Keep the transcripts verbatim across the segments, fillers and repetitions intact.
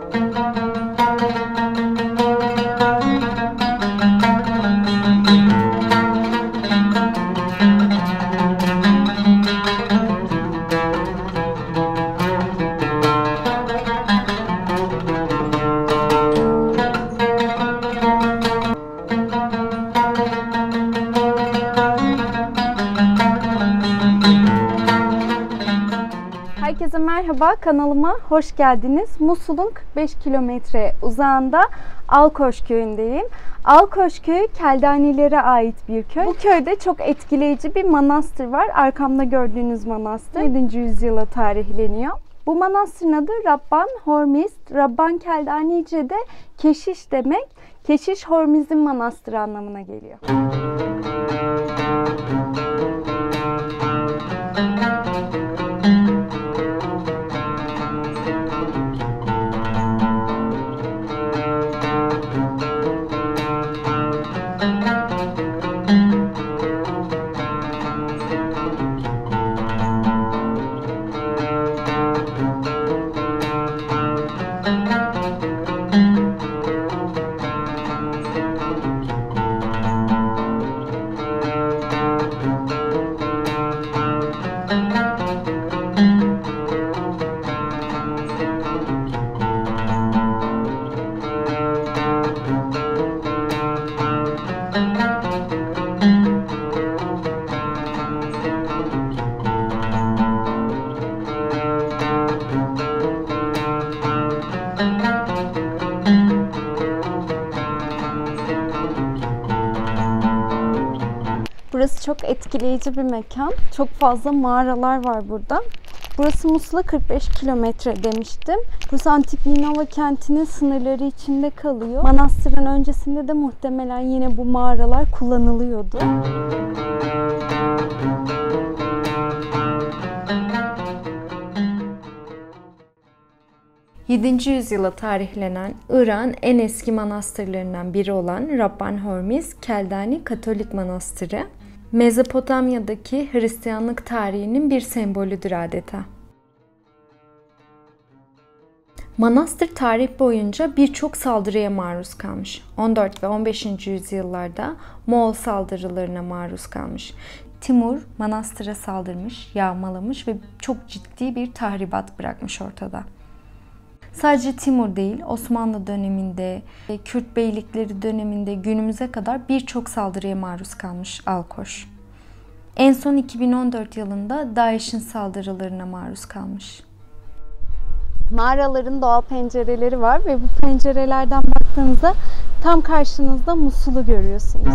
Herkese merhaba, kanalıma hoş geldiniz. Musul'un kırk beş kilometre uzağında Alkoş köyündeyim. Alkoş köyü Keldanilere ait bir köy. Bu köyde çok etkileyici bir manastır var. Arkamda gördüğünüz manastır yedinci yüzyıla tarihleniyor. Bu manastırın adı Rabban Hormiz. Rabban Keldanice'de keşiş demek. Keşiş Hormiz'in manastırı anlamına geliyor. Burası çok etkileyici bir mekan. Çok fazla mağaralar var burada. Burası Musul'a kırk beş kilometre demiştim. Burası Antik Ninova kentinin sınırları içinde kalıyor. Manastırın öncesinde de muhtemelen yine bu mağaralar kullanılıyordu. yedinci yüzyıla tarihlenen İrak'ın en eski manastırlarından biri olan Rabban Hormiz Keldani Katolik Manastırı, Mezopotamya'daki Hristiyanlık tarihinin bir sembolüdür adeta. Manastır tarih boyunca birçok saldırıya maruz kalmış. on dört ve on beşinci yüzyıllarda Moğol saldırılarına maruz kalmış. Timur manastıra saldırmış, yağmalamış ve çok ciddi bir tahribat bırakmış ortada. Sadece Timur değil, Osmanlı döneminde, Kürt beylikleri döneminde günümüze kadar birçok saldırıya maruz kalmış Alkoş. En son iki bin on dört yılında DAEŞ'in saldırılarına maruz kalmış. Mağaraların doğal pencereleri var ve bu pencerelerden baktığınızda tam karşınızda Musul'u görüyorsunuz.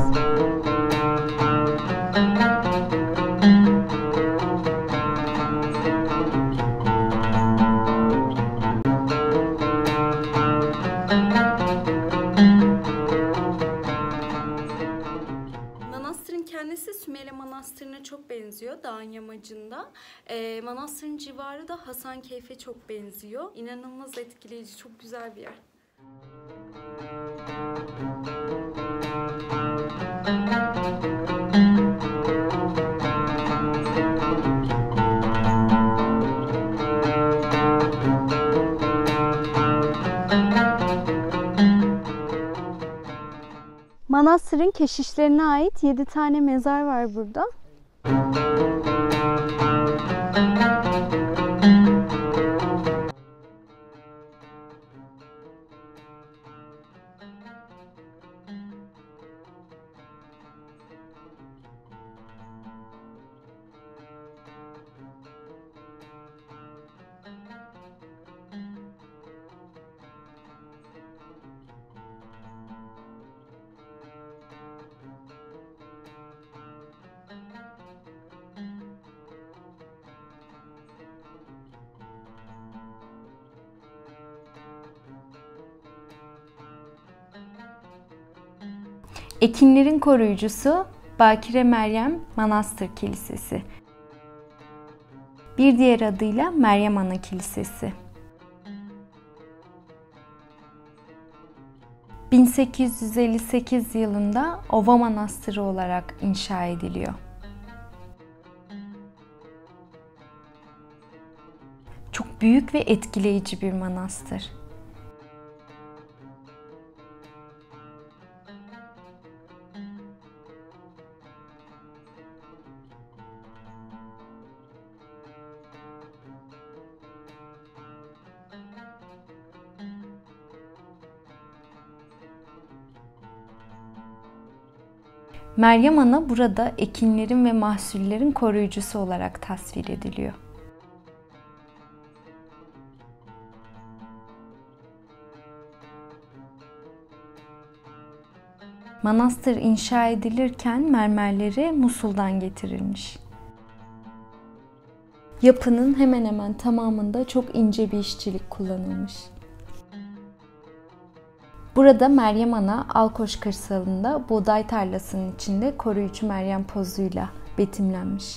Kendisi Sümele Manastırı'na çok benziyor, dağın yamacında. E, manastırın civarı da Hasankeyf'e çok benziyor. İnanılmaz etkileyici, çok güzel bir yer. Manastırın keşişlerine ait yedi tane mezar var burada. Ekinlerin koruyucusu Bakire Meryem Manastır Kilisesi. Bir diğer adıyla Meryem Ana Kilisesi. bin sekiz yüz elli sekiz yılında Ova Manastırı olarak inşa ediliyor. Çok büyük ve etkileyici bir manastır. Meryem Ana burada ekinlerin ve mahsullerin koruyucusu olarak tasvir ediliyor. Manastır inşa edilirken mermerleri Musul'dan getirilmiş. Yapının hemen hemen tamamında çok ince bir işçilik kullanılmış. Burada Meryem Ana Alkoş kırsalında buğday tarlasının içinde koruyucu Meryem pozuyla betimlenmiş.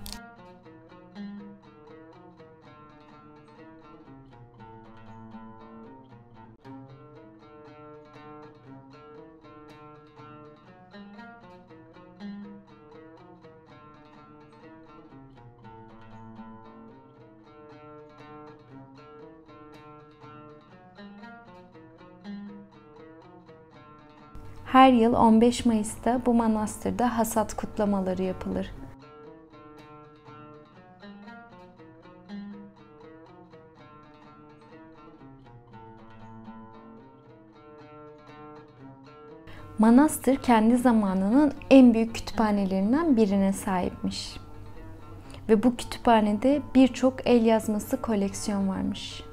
Her yıl on beş Mayıs'ta bu manastırda hasat kutlamaları yapılır. Manastır kendi zamanının en büyük kütüphanelerinden birine sahipmiş. Ve bu kütüphanede birçok el yazması koleksiyon varmış.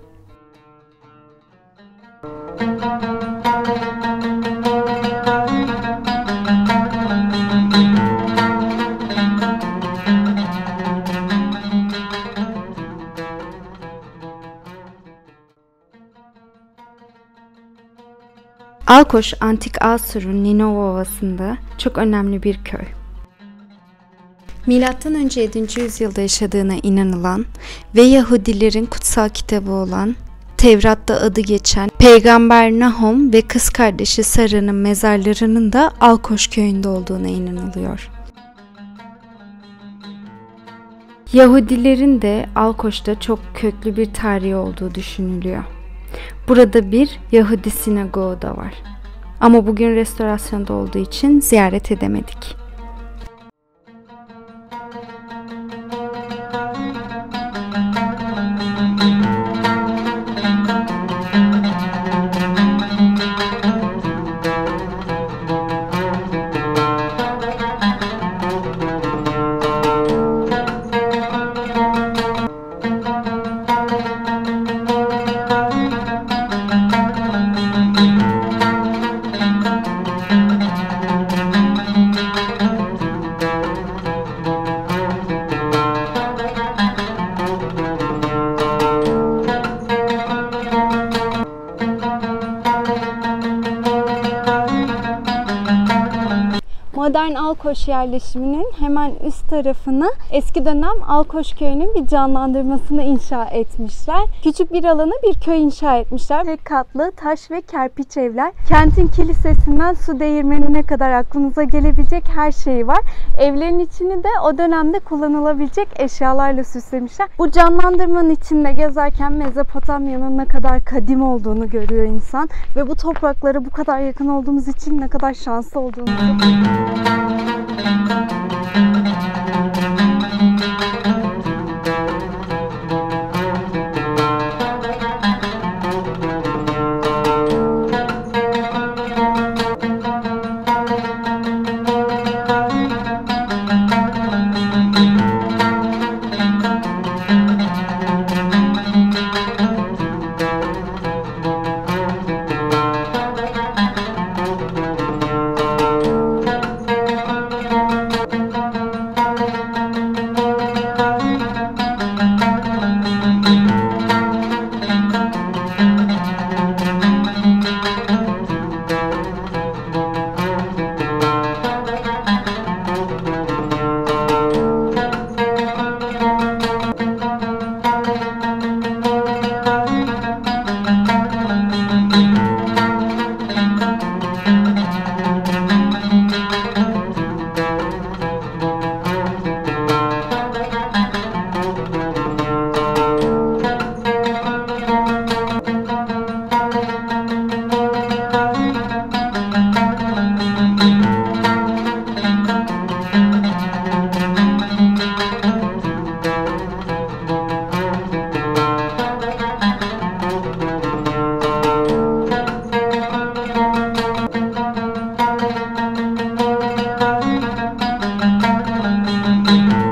Alkoş, Antik Asur'un Ninova Ovası'nda çok önemli bir köy. Milattan önce yedinci yüzyılda yaşadığına inanılan ve Yahudilerin kutsal kitabı olan Tevrat'ta adı geçen Peygamber Nahum ve kız kardeşi Sara'nın mezarlarının da Alkoş köyünde olduğuna inanılıyor. Yahudilerin de Alkoş'ta çok köklü bir tarihi olduğu düşünülüyor. Burada bir Yahudi sinagogu da var. Ama bugün restorasyonda olduğu için ziyaret edemedik. Modern Alkoş yerleşiminin hemen üst tarafına eski dönem Alkoş köyünün bir canlandırmasını inşa etmişler. Küçük bir alana bir köy inşa etmişler. Tek katlı taş ve kerpiç evler. Kentin kilisesinden su değirmenine kadar aklınıza gelebilecek her şey var. Evlerin içini de o dönemde kullanılabilecek eşyalarla süslemişler. Bu canlandırmanın içinde gezerken Mezopotamya'nın ne kadar kadim olduğunu görüyor insan. Ve bu topraklara bu kadar yakın olduğumuz için ne kadar şanslı olduğumuzu Müzik